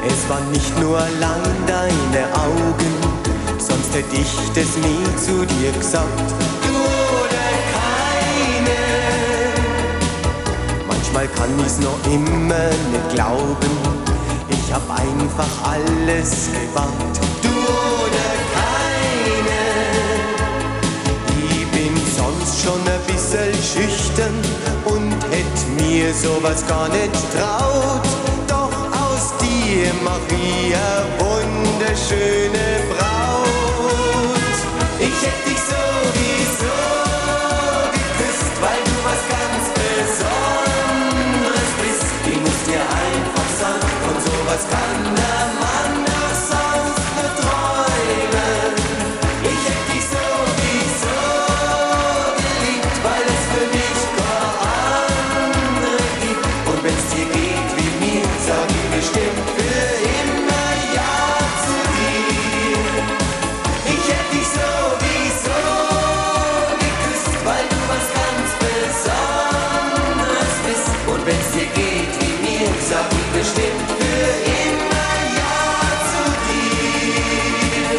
Es waren nicht nur lang deine Augen, sonst hätte ich das nie zu dir gesagt. Du oder keine. Manchmal kann ich's noch immer nicht glauben, ich hab einfach alles gewagt. Du oder keine. Ich bin sonst schon ein bisschen schüchtern und hätt mir sowas gar nicht traut. Doch aus dir mach ich eine wunderschöne Braut. Ich hätt dich sowieso geküsst, weil du was ganz Besonderes bist. Ich muss dir einfach sagen, von sowas kann der Mann doch sonst nur träumen. Ich hätt dich sowieso geliebt, weil es für mich gar andere gibt. Und wenn's dir geht wie mir, sag ich bestimmt für immer Ja zu dir. Ich hätt dich sowieso geküsst, weil du was ganz Besonderes bist. Und wenn's dir geht wie mir, sag ich bestimmt für immer Ja zu dir.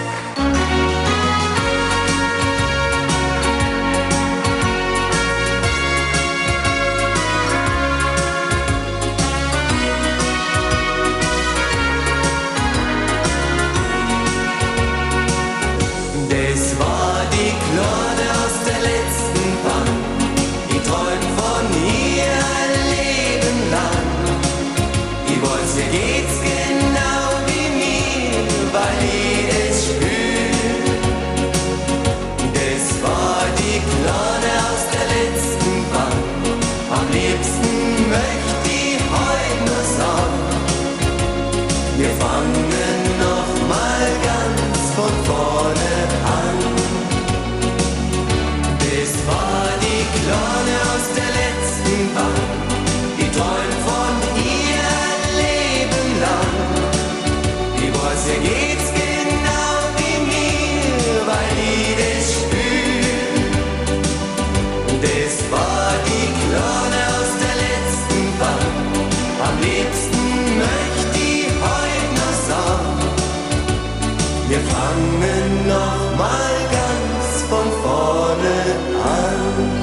Das war die Kleine aus der letzten Bank, die träumt von ihr ein Leben lang. Ich weiß, ihr geht's genau wie mir, weil ich es spür. Das war die Kleine aus der letzten Bank, am liebsten möchte ich heut nur sagen, wir fangen noch mal ganz von vorne an. Das war die Kleine aus der letzten Bank, die träumt von ihr ein Leben lang. Ich weiß, ihr geht's genau wie mir, weil ich das spür. Das war die Kleine aus der letzten Bank, am liebsten möchte ich heut noch sagen, wir fangen noch mal ganz von vorne an.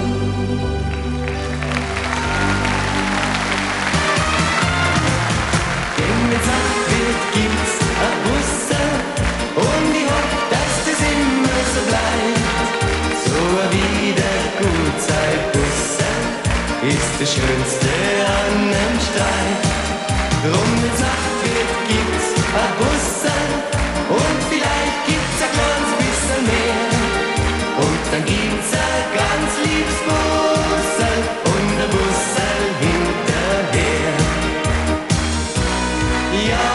Wenn wenn's Nacht wird, gibt's ein Busse und ich hoff, dass das immer so bleibt. So ein Wiedergutsein-Busse ist das Schönste an nem Streit. Drum wenn's Nacht wird, gibt's ein Busse und vielleicht gibt's ein kleines bisschen mehr. Und dann gibt's ein ganz liebes Bussel und ein Bussel hinterher. Ja.